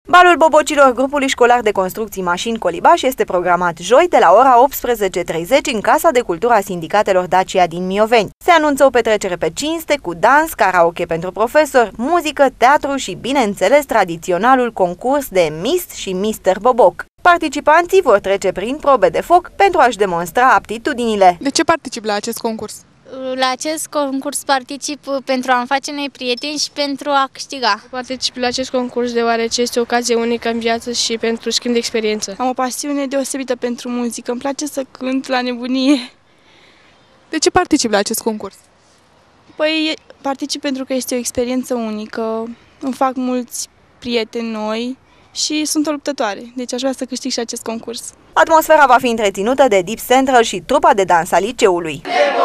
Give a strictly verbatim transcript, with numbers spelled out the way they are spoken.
Balul bobocilor grupului școlar de construcții mașini Colibaș este programat joi de la ora optsprezece și treizeci în Casa de Cultură a Sindicatelor Dacia din Mioveni. Se anunță o petrecere pe cinste cu dans, karaoke pentru profesori, muzică, teatru și, bineînțeles, tradiționalul concurs de Miss și mister Boboc. Participanții vor trece prin probe de foc pentru a-și demonstra aptitudinile. De ce participi la acest concurs? La acest concurs particip pentru a-mi face noi prieteni și pentru a câștiga. Particip la acest concurs deoarece este o ocazie unică în viață și pentru schimb de experiență. Am o pasiune deosebită pentru muzică, îmi place să cânt la nebunie. De ce participi la acest concurs? Păi particip pentru că este o experiență unică, îmi fac mulți prieteni noi și sunt o luptătoare, deci aș vrea să câștig și acest concurs. Atmosfera va fi întreținută de Deep Central și trupa de dans a liceului.